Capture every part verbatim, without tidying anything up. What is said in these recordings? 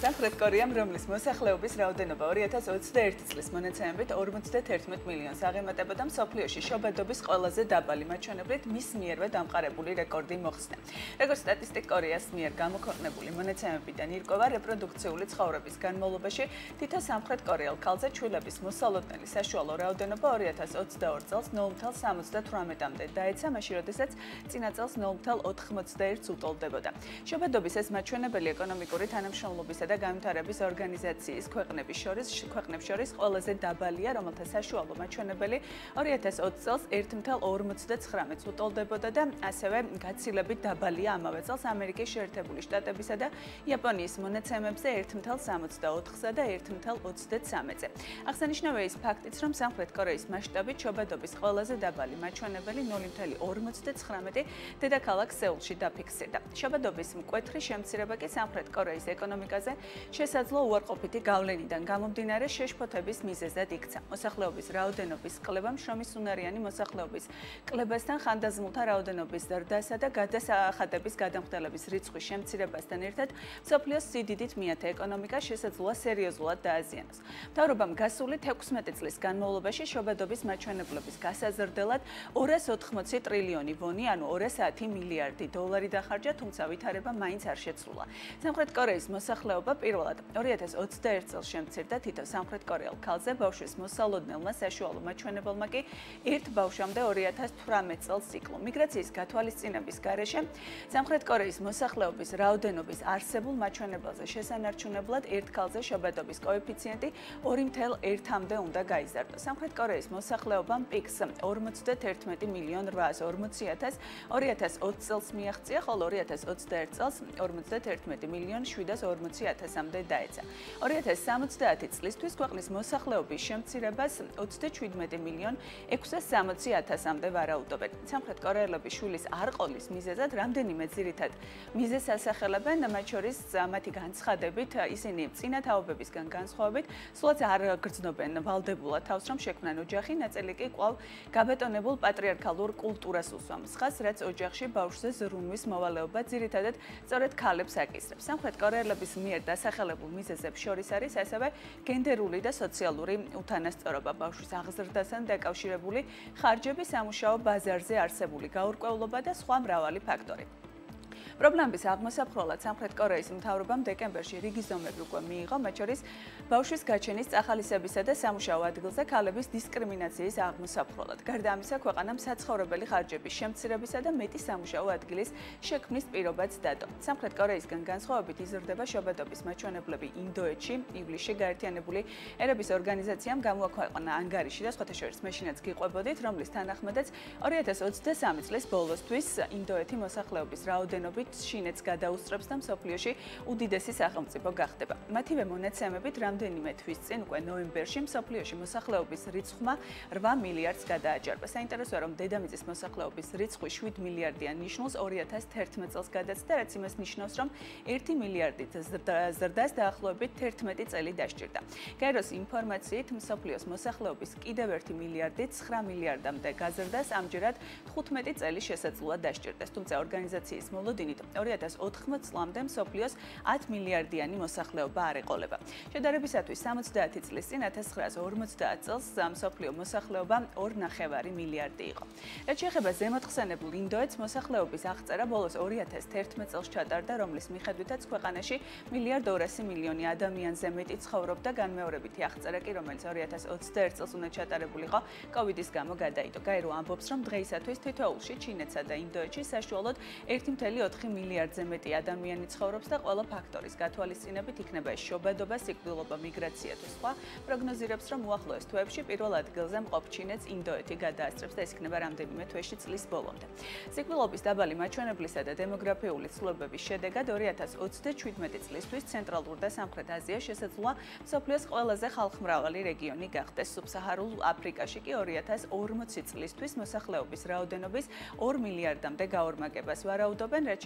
სამხრეთ კორეამ, რომლის მოსახლეობის რაოდენობა ორი ათას ოცდაერთი წლის მონაცემებით ორმოცდათერთმეტ მილიონს აღემატებოდა, მსოფლიოში შობადობის ყველაზე დაბალი მაჩვენებლით მის მიერვე დამყარებული რეკორდი მოხსნა. Როგორც სტატისტიკ კორეას მიერ გამოქვეყნებული მონაცემებიდან ირკვევა, რეპროდუქციული ცხოვრების განმავლობაში თითო სამხრეთ კორეელ ქალზე ჩვილების მოსალოდნელი საშუალო რაოდენობა ორი ათას ოცდაორ წელს ნულ ათას სამოცდათვრამეტამდე დაეცა, მაშინ როდესაც წინა წელს ნულ ათას ოთხმოცდაერთს უტოლდებოდა. შობადობის ეს მაჩვენებელი ეკონომიკური თანამშრომლობისა და განვითარების ორგანიზაციის ქვეყნების შორის ქვეყნებს შორის ყველაზე დაბალია, რომელთა საშუალო მაჩვენებელი ორი ათას ოცი წელს ერთი ათას ორმოცდაცხრამეტს უტოლდებოდა და ასევე გაცილებით დაბალია ამავე წელს ამერიკის შეერთებული შტატებისა და იაპონიის მონაცემებზე ერთი ათას სამოცდაოთხსა და ერთი ათას ოცდათრამეტზე. აღსანიშნავია ის ფაქტიც, რომ სამხრეთ კორეის მასშტაბით შობადობის ყველაზე დაბალი მაჩვენებელი ნული ათას ორმოცდაცხრამეტი დედაქალაქ სეულში დაფიქსირდა. შობადობის მკვეთრი შემცირება კი სამხრეთ კორეის ეკონომიკაზე შესაძლო უარყოფითი გავლენიდან გამომდინარე შეშფოთების მიზეზად იქცა. მოსახლეობის რაოდენობის კლებამ შრომისუნარიანი მოსახლეობის კლებასთან ხანდაზმულთა რაოდენობის ზრდასა და გადასახადების გადამხდელების რიცხვის შემცირებასთან ერთად მსოფლიოს სიდიდით მეათე ეკონომიკა შესაძლოა სერიოზულად დააზიანოს. მთავრობამ გასული თექვსმეტი წლის განმავლობაში შობადობის მაჩვენებლების გასაზრდელად ორას ოთხმოცი ტრილიონი ვონი, ანუ ორას ათი მილიარდი დოლარი დახარჯა, თუმცა ვითარება მაინც არ შეცვლილა. სამხრეთ კორეის მოსახლეობა პირველად ორი ათას ოცდაერთ წელს შემცირდა, თითო სამხრეთ კორეელ ქალზე ბავშვის მოსალოდნელმა საშუალო მაჩვენებელმა კი ერთ ბავშვამდე ორი ათას თვრამეტ წელს იკლო. მიგრაციის გათვალისწინების გარეშე სამხრეთ კორეის მოსახლეობის რაოდენობის არსებულ მაჩვენებელზე შესანარჩუნებლად ერთ ქალზე შობადობის კოეფიციენტი ორი ათას ერთამდე უნდა გაიზარდოს. სამხრეთ კორეის მოსახლეობამ პიკს ორმოცდათერთმეტი მილიონ რვაას ორმოცი ათას ორი ათას ოცი წელს მიაღწია, ხოლო ორი ათას ოცდაერთ წელს ორმოცდათერთმეტი მილიონ შვიდას ორმოცი ათასამდე დაეცა. ორი ათას სამოცდაათი წლისთვის ქვეყნის მოსახლეობის შემცირებას ოცდაჩვიდმეტი მილიონ ექვსას სამოცი ათასამდე ვარაუდობენ. სამხრეთ კორეელები შვილის არ ყოლის მიზეზად რამდენიმე ძირითად მიზეზს ასახელებენ, მათ შორის მათი განცხადებით ისინი წინა თაობებისგან განსხვავებით სულაც არ გრძნობენ ვალდებულად თავს, რომ შექმნან ოჯახი, ნაწილი კი კვლავ გაბატონებულ პატრიარქალურ კულტურას უსვამს ხაზს, რაც ოჯახში ბავშვზე ზრუნვის მოვალეობა ძირითადად სწორედ ქალებს აკისრებს. სამხრეთ კორეელების მიერ დასახელებულ მიზეზებს შორის არის ასევე გენდერული და სოციალური უთანასწორობა, ბავშვის აღზრდასთან დაკავშირებული ხარჯები, სამუშაო ბაზარზე არსებული გაურკვევლობა და სხვა მრავალი ფაქტორი. პრობლემის აღმოსაფხვრელად სამხრეთ კორეის მთავრობამ დეკემბერში რიგი ზომები უკვე მიიღო, მათ შორის ბავშვის გაჩენის წახალისებისა და სამუშაო ადგილზე ქალების დისკრიმინაციის აღმოსაფხვრელად. გარდა ამისა, ქვეყანამ საცხოვრებელი ხარჯების შემცირებისა და მეტი სამუშაო ადგილის შექმნის პირობაც დადო. სამხრეთ კორეისგან განსხვავებით იზრდება შობადობის მაჩვენებლები ინდოეთში. ივლისში გაერთიანებული ერების ორგანიზაციამ გამოაქვეყნა ანგარიში და სხვათა შორის მეშინაც გიყვებოდით, რომლის თანახმადაც ორი ათას ოცდასამი წლის ბოლოსთვის ინდოეთი მოსახლეობის რაოდენობით შინეთს გადაუსწრებს და მსოფლიოში უდიდესი სახელმწიფო გახდება. მათივე მონაცემებით რამდენიმე თვის წინ უკვე ნოემბერში მსოფლიოში მოსახლეობის რიცხვმა რვა მილიარდს გადააჯარება. საინტერესოა, რომ დედამიწის მოსახლეობის რიცხვი შვიდ მილიარდიან ნიშნულს ორი ათას თერთმეტ წელს გადაცდა, რაც იმას ნიშნავს, რომ ერთი მილიარდით ზრდას დაახლოებით თერთმეტი წელი დასჭირდა. გაეროს ინფორმაციით მსოფლიოს მოსახლეობის კიდევ ერთი მილიარდი ცხრა მილიარდამდე გაზრდას ამჯერად თხუთმეტი წელი შესაძლოა დასჭირდეს, თუმცა ორგანიზაციის მოლოდინით ორი ათას ოთხმოცი წლამდე მსოფლიოს ათი მილიარდიანი მოსახლეობა არ ეყოლება. შედარებისათვის სამოცდაათი წლის წინ ათას ცხრაას ორმოცდაათ წელს მსოფლიო მოსახლეობა ორ ნახევარი მილიარდი იყო. რაც შეეხება ზემოთხსენებულ ინდოეთს, მოსახლეობის აღწერა ბოლოს ორი ათას თერთმეტ წელს ჩატარდა, რომლის მიხედვითაც ქვეყანაში მილიარდ ორასი მილიონი ადამიანზე მეტი ცხოვრობდა, განმეორებითი აღწერა კი, რომელიც ორი ათას ოცდაერთ წელს უნდა ჩატარებულიყო, კოვიდის გამო გადაიდო. გაერო ამბობს, რომ დღეისათვის თითოეულში ჩინეთსა და ინდოეთში საშუალოდ ერთი ათეული ოთხი მილიარდზე მეტი ადამიანი ცხოვრობს და ყველა ფაქტორის გათვალისწინებით იქნება ეს შობადობა, სიკვდილობა, მიგრაცია თუ სხვა. პროგნოზირებს, რომ უახლოეს თვეებში პირველ ადგილზე მყოფ ჩინეთს ინდოეთი გადაასწრებს და ეს იქნება რამდენიმე თვეში წლის ბოლომდე. სიკვდილობის დაბალი მაჩვენებლისა და დემოგრაფიული ცვლილებების შედეგად ორი ათას ოცდაჩვიდმეტი წლისთვის ცენტრალურ და სამხრეთ აზია შესაძლოა მსოფლიოს ყველაზე ხალხმრავალი რეგიონი გახდეს. სუბსაჰარულ აფრიკაში კი ორი ათას ორმოცი წლისთვის მოსახლეობის რაოდენობის ორ მილიარდამდე გაორმაგებას ვარაუდობენ, რაც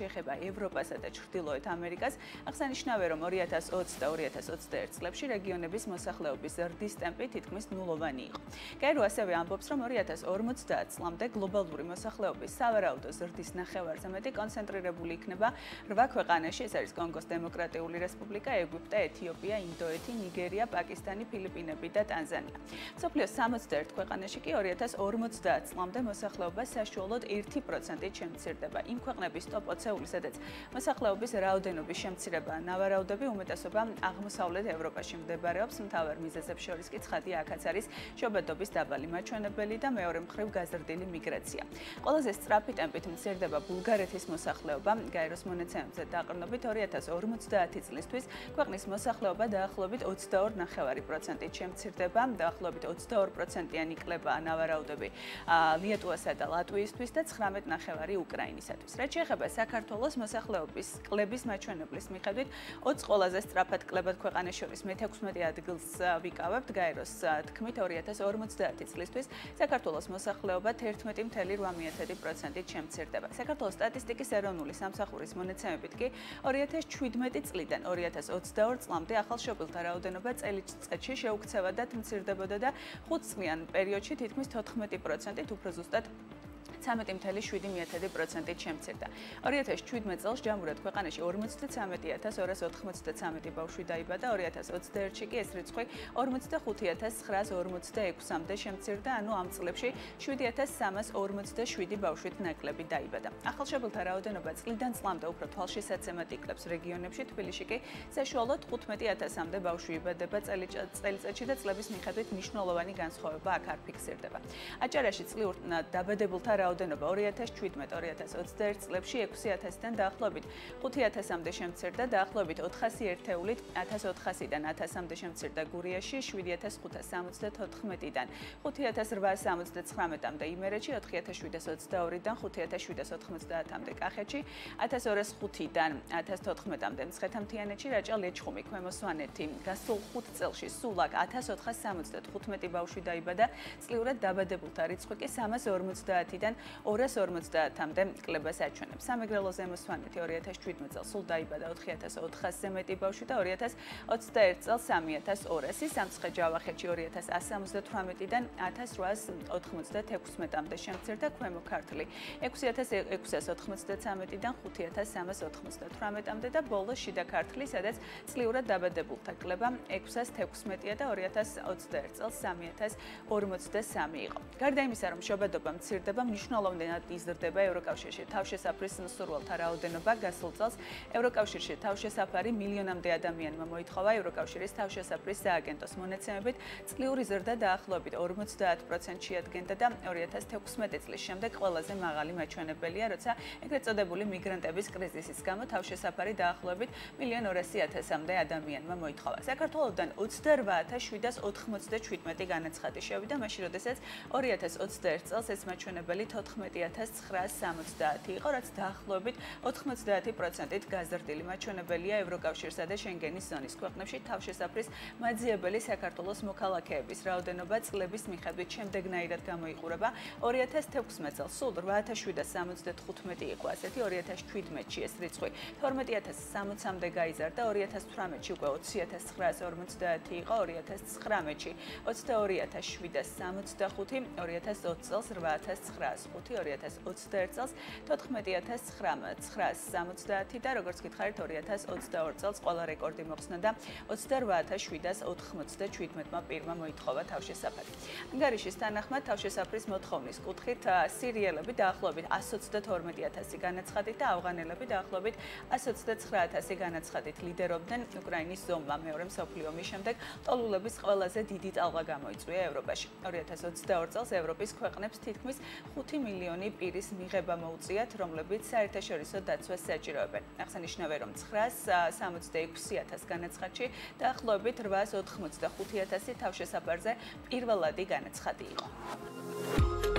შეეხება ევროპასა და ჩრდილოეთ ამერიკას, აღსანიშნავია, რომ ორი ათას ოცი და ორი ათას ოცდაერთი წლებში რეგიონების მოსახლეობის ზრდის ტემპი თითქმის ნულოვანი იყო. გაერო ასევე ამბობს, რომ ორი ათას ორმოცდაათ წლამდე გლობალური მოსახლეობის სავარაუდო ზრდის ნახევარზე მეტი კონცენტრირებული იქნება რვა ქვეყანაში, ეს არის კონგოს დემოკრატიული რესპუბლიკა, ეგვიპტე, ეთიოპია, ინდოეთი, ნიგერია, პაკისტანი, ფილიპინები და ტანზანია. მსოფლიოს სამოცდაერთ ქვეყანაში კი ორი ათას ორმოცდაათ წლამდე მოსახლეობა საშუალოდ ერთი პროცენტით შემცირდება. იმ ქვეყნების ტოპ ოცეული, სადაც მოსახლეობის რაოდენობის შემცირებაა ნავარაუდები, უმეტესობა აღმოსავლეთ ევროპაში მდებარეობს. მთავარ მიზეზებს შორის კი ცხადია, აქაც არის შობადობის დაბალი მაჩვენებელი და მეორე მხრივ გაზრდილი მიგრაცია. ყველაზე სწრაფი ტემპით მცირდება ბულგარეთის მოსახლეობა. გაეროს მონაცემებზე დაყრდნობით ორი ათას ორმოცდაათი წლისთვის ქვეყნის მოსახლეობა დაახლოებით ოცდაორი ნახევარი პროცენტით შემცირდება, დაახლოებით ოცდაორი პროცენტიანი კლებაა ნავარაუდები ლიეტუვასა და ლატვიისთვის და ცხრამეტი ნახევარი უკრაინისათვის. რაც შეეხება საქართველოს მოსახლეობის კლების მაჩვენებლის მიხედვით, ოცი ყველაზე სწრაფად კლებად ქვეყანას შორის მეთექვსმეტე ადგილს ვიკავებთ. გაეროს თქმით, ორი ათას ორმოცდაათი წლისთვის საქართველოს მოსახლეობა თერთმეტი ოცდაორი პროცენტით შემცირდება. საქართველოს სტატისტიკის ეროვნული სამსახურის მონაცემებით კი ორი ათას შვიდმეტი წლიდან ორი ათას ოცდაორი წლამდე ახალშობილთა რაოდენობა წელიწადში შეუქცევადად მცირდებოდა და ხუთწლიან პერიოდში თითქმის თოთხმეტი პროცენტით უფრო ზუსტად ცამეტი ოცდაშვიდი პროცენტით შემცირდა. ორი ათას შვიდმეტ წელს ჯამურად ქვეყანაში ორმოცდათრამეტი ათას ორას ოთხმოცდათრამეტი ბავშვი დაიბადა, ორი ათას ოცდაერთში კი ეს რიცხვი ორმოცდახუთი ათას ცხრაას ორმოცდაექვსამდე შემცირდა, ანუ ამ წლებში შვიდი ათას სამას ორმოცდაშვიდი ბავშვით ნაკლები დაიბადა. ახალშობილთა რაოდენობა წლიდან წლამდე უფრო თვალშისაცემად იკლებს რეგიონებში, თბილისში კი საშუალოდ თხუთმეტი ათასამდე ბავშვი იბადება წელიწადში და წლების მიხედვით მნიშვნელოვანი განსხვავება აქ არ ფიქსირდება. აჭარაში წლიურ დაბადებულთა რაოდენობა ორი ათას შვიდმეტ ორი ათას ოცდაერთი წლებში ექვსი ათასიდან დაახლოებით ხუთი ათასამდე შემცირდა, დაახლოებით ოთხასი ერთეულით ათას ოთხასიდან ათასამდე შემცირდა გურიაში, შვიდი ათას ხუთას სამოცდათოთხმეტიდან ხუთი ათას რვაას სამოცდაცხრამეტამდე იმერეთში, ოთხი ათას შვიდას ოცდაორიდან ხუთი ათას შვიდას ოთხმოცდაათამდე კახეთში, ათას ორას ხუთიდან ათას თოთხმეტამდე მცხეთა-მთიანეთში, რაჭა ლეჩხუმი, ქვემო სვანეთი გასულ ხუთ წელში სულ აქ ათას ოთხას სამოცდათხუთმეტი ბავშვი დაიბადა, წლიურად დაბადებულთა რიცხვი კი სამას ორმოცდაათიდან ორას ორმოცდაათამდე კლებას აჩვენებს. სამეგრელო ზემო სვანეთი ორი ათას შვიდმეტ წელს სულ დაიბადა ოთხი ათას ოთხასზე მეტი ბავშვი და ორი ათას ოცდაერთი წელს სამი ათას ორასი, სამცხე-ჯავახეთში ორი ათას ასი სამოცდათვრამეტიდან ათას რვაას ოთხმოცდათექვსმეტამდე შემცირდა, ქვემო ქართლი ექვსი ათას ექვსას ოთხმოცდათრამეტიდან ხუთი ათას სამას ოთხმოცდათვრამეტამდე და ბოლოს შიდა ქართლი, სადაც წლიურად დაბადებულთა კლება ექვსას თექვსმეტია და ორი ათას ოცდაერთი წელს სამი ათას ორმოცდასამი იყო. გარდა იმისა, რომ შობადობა მცირდება, მნიშვნელოვნად იზრდება ევროკავშირში თავშესაფრის მსურველთა რაოდენობა. გასულ წელს ევროკავშირში თავშესაფარი მილიონამდე ადამიანმა მოითხოვა. ევროკავშირის თავშესაფრის სააგენტოს მონაცემებით წლიური ზრდა დაახლოებით ორმოცდაათ პროცენტს შეადგენდა და ორი ათას თექვსმეტი წლის შემდეგ ყველაზე მაღალი მაჩვენებელია, როცა ეგრეთ წოდებული მიგრანტების კრიზისის გამო თავშესაფარი დაახლოებით მილიონ ორასი ათასამდე ადამიანმა მოითხოვა. საქართველოსთან ოცდარვა ათას შვიდას ოთხმოცდაჩვიდმეტი განაცხადი შევიდა, მაშინ როდესაც ორი ათას ოცდაერთი წელს ეს მაჩვენებელი თოთხმეტი ათას ცხრაას სამოცდაათი იყო, რაც დაახლოებით ოთხმოცდაათი პროცენტით გაზრდილი მაჩვენებელია ევროკავშირსა და შენგენის ზონის ქვეყნებში. თავშესაფრის მაძიებელი საქართველოს მოქალაქეების რაოდენობა წლების მიხედვით შემდეგნაირად გამოიყურება. ორი ათას თექვსმეტ წელს სულ რვა ათას შვიდას სამოცდათხუთმეტი იყო ასეთი, ორი ათას შვიდმეტში ეს რიცხვი თორმეტი ათას სამოცამდე გაიზარდა, ორი ათას თვრამეტში უკვე ოცი ათას ცხრაას ორმოცდაათი იყო, ორი ათას ცხრამეტში ოცდაორი ათას შვიდას სამოცდახუთი, ორი ათას ოცი წელს რვა ათას ცხრაას ხუთი, ორი ათას ოცდაერთი წელს თოთხმეტი ათას ცხრაას სამოცდაათი და როგორც გითხარით ორი ათას ოცდაორი წელს ყველა რეკორდი მოხსნა და ოცდარვა ათას შვიდას ოთხმოცდაჩვიდმეტმა პირმა მოითხოვა თავშესაფარი. ანგარიშის თანახმად თავშესაფრის მოთხოვნის კუთხით სირიელები დაახლოებით ასი ოცდათორმეტი ათასი განაცხადით და ავღანელები დაახლოებით ასი ოცდაცხრა ათასი განაცხადით ლიდერობდნენ. უკრაინის ზომმა მეორე მსოფლიო ომის შემდეგ ტოლულების ყველაზე დიდი ტალღა გამოიწვია ევროპაში. ორი ათას ოცდაორი წელს ევროპის ქვეყნებს თითქმის ხუთი მილიონი პირის მიღება მოუწიათ, რომლებიც საერთაშორისო დაცვას საჭიროებენ. აღსანიშნავია, რომ ცხრაას სამოცდაექვსი ათას განაცხადში დაახლოებით რვაას ოთხმოცდახუთი ათასი თავშესაფარზე პირველადი განაცხადი იყო.